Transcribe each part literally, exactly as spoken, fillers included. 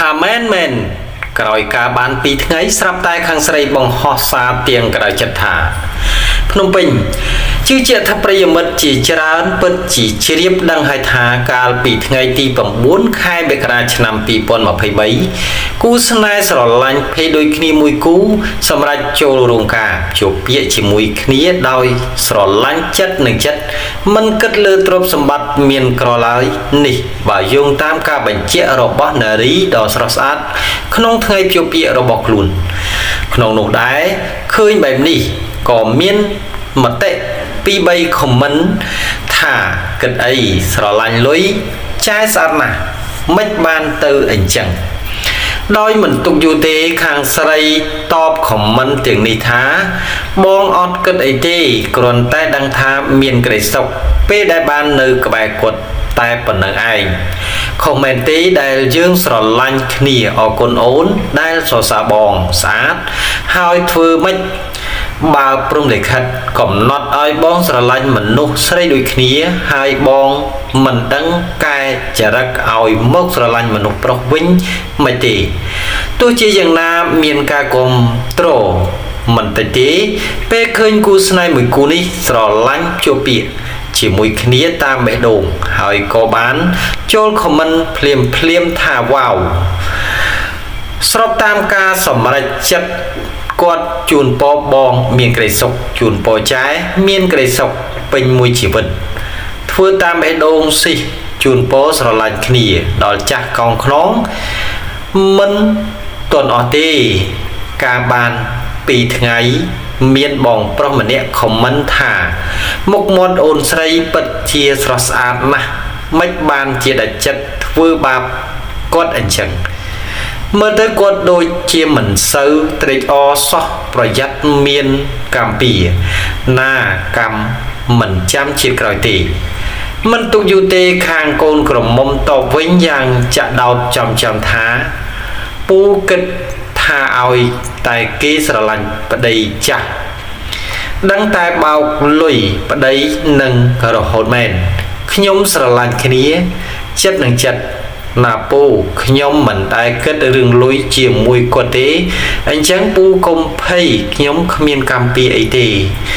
ថាមែនមែនក្រោយការបានពីថ្ងៃស្រាប់តែខាងស្រីបង្ហោះសារទៀងក្រោយចិត្តថាភ្នំពេញជឿជាក់ថាប្រិយមិត្តជាច្រើនពិតជាជ្រាបដឹងហើយថាកាលពីថ្ងៃទី9ខែមករាឆ្នាំ ពីរពាន់ម្ភៃបី គូស្នេហ៍ស្រឡាញ់ភេទដូចគ្នាមួយគូសម្រាប់ចូលរោងការជួបពាក្យជាមួយគ្នាដោយស្រឡាញ់ចិត្តនឹងចិត្តមិនគិតលើទ្រព្យសម្បត្តិមានក្រឡើយនេះបើយោងតាមការបញ្ជាក់របស់នារីដ៏ស្រស់ស្អាតក្នុងថ្ងៃជួបពាក្យរបស់ខ្លួនក្នុងនោះដែរឃើញបែបនេះក៏មានមតិពីរបីខមមិនថាគិតអីស្រឡាញ់លុយចាយស្អាតណាស់មិនបានទៅអញ្ចឹងដោយមិនទុកយូរទេខាងស្រីតបខមមិនទាំងនេះថាបងអត់គិតអីទេគ្រាន់តែដឹងថាមានក្តីសុខពេលដែលបាននៅក្បែរគាត់តែប៉ុណ្ណឹងឯងខមមិនទេដែលយើងស្រឡាញ់គ្នាអរគុណអូនដែលសរសើរបងស្អាតហើយធ្វើម៉េចបើព្រំលិខិតកំណត់ឲ្យបងស្រឡាញ់មនុស្សស្រីដូចគ្នាហើយបងមិនដឹងកែចរិតឲ្យមកស្រឡាញ់មនុស្សប្រុសវិញមិនទេទោះជាយ៉ាងណាមានការគ្រប់គ្រងមិនតិចទេពេលឃើញគូស្នេហ៍មួយគូនេះស្រឡាញ់ជួបពាក្យជាមួយគ្នាតាមបេះដូងហើយក៏បានចូលខមមិនភ្លាមភ្លាមថាវ៉ាវស្របតាមការសម្រេចចិត្តគាត់ជូនពរបងមានក្តីសុខជូនពរចែមានក្តីសុខពេញមួយជីវិតធ្វើតាមបេះដូងសិះជូនពរស្រឡាញ់គ្នាដល់ចាស់កោងខ្នងមិនទាន់អស់ទេការបានពីរថ្ងៃមានបងប្រុសម្នាក់ខមមិនថាមុខមាត់អូនស្រីពិតជាស្រស់ស្អាតណាស់មិនបានជាដាច់ចិត្តធ្វើបាបគាត់អញ្ចឹងមើលទៅគាត់ដូចជាមិនសូវត្រេកអរសោះប្រយ័ត្នមានកម្មពីណាកម្មមិនចាំជាតិក្រោយទេមិនទុកយូរទេខាងកូនក្រមុំតបវិញយ៉ាងចាក់ដោតចំចំថាពូគិតថាឲ្យតែគេស្រឡាញ់ប្តីចាស់ដឹងតែបោកលុយប្តីនឹងរហូតមែនខ្ញុំស្រឡាញ់គ្នាចិត្តនឹងចិត្តណាពូខ្ញុំមិនដែលគិតរឿងលុយជាមួយគាត់ទេអញ្ចឹងពូកុំភ័យខ្ញុំគ្មានកម្មពីអីទេ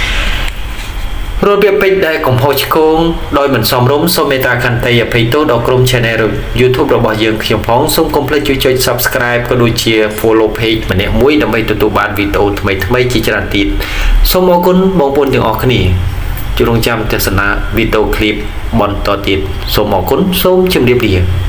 របៀបពេចដែលកំហុសឆ្គងដោយមិនសមរម្យសូមមេត្តាខន្តីអភ័យទោសដល់ក្រុម Channel YouTube របស់យើងខ្ញុំផងសូមកុំភ្លេចជួយចុច Subscribe ក៏ដូចជា Follow Page ម្នាក់មួយដើម្បីទទួលបានវីដេអូថ្មីៗជាច្រើនទៀតសូមអរគុណបងប្អូនទាំងអស់គ្នាជួបរងចាំទស្សនាវីដេអូ clip បន្តទៀតសូមអរគុណសូមជម្រាបលា